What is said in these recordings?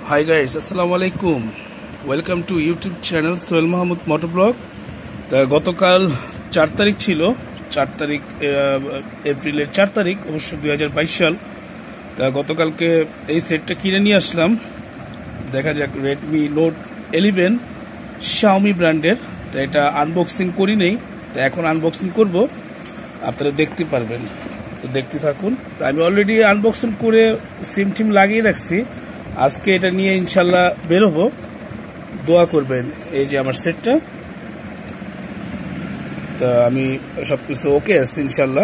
Hi guys, Assalamu alaikum. Welcome to YouTube channel Sohel Mahmud motoblog. তা গতকাল 4 তারিখ ছিল, 4 তারিখ এপ্রিলের 4 তারিখ অবশ্য 2022 সাল। তা গতকালকে এই সেটটা কিনে নিয়ে আসলাম। দেখা যাক Redmi Note 11 Xiaomi ব্র্যান্ডের। তা এটা আনবক্সিং করি নেই, তা এখন আনবক্সিং করব, আপনারা দেখতে পারবেন। তো দেখতে থাকুন। তা আমি অলরেডি আনবক্সিং করে সিম টিম লাগিয়ে রাখছি। আজকে এটা নিয়ে ইনশাল্লাহ বের হবো, দোয়া করবেন। এই যে আমার সেটটা, তা আমি সবকিছু ওকে আছি ইনশাল্লাহ।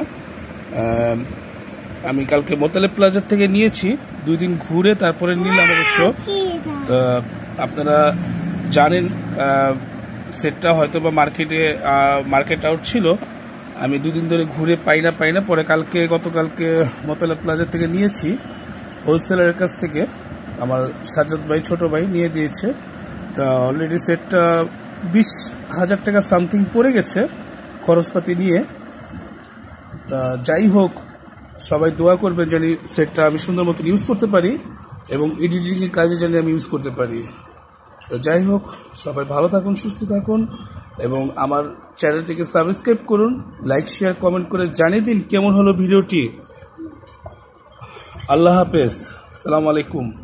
আমি কালকে মোতালেব প্লাজার থেকে নিয়েছি, 2 দিন ঘুরে তারপরে নিলাম অবশ্য। তা আপনারা জানেন সেটটা হয়তো বা মার্কেট আউট ছিল, আমি 2 দিন ধরে ঘুরে পাই না। পরে গতকালকে মোতালেব প্লাজার থেকে নিয়েছি, হোলসেলারের কাছ থেকে। আমার সাজ্জাদ ভাই, ছোট ভাই নিয়ে দিয়েছে। তা অলরেডি সেটটা 20,000 টাকা সামথিং পড়ে গেছে খরচপাতি নিয়ে। তা যাই হোক, সবাই দোয়া করবেন জানি সেটটা আমি সুন্দর মতো ইউজ করতে পারি এবং এডিটিংয়ের কাজে জানি আমি ইউজ করতে পারি। তো যাই হোক, সবাই ভালো থাকুন, সুস্থ থাকুন এবং আমার চ্যানেলটিকে সাবস্ক্রাইব করুন, লাইক শেয়ার কমেন্ট করে জানিয়ে দিন কেমন হলো ভিডিওটি। আল্লাহ হাফেজ, আসসালামু আলাইকুম।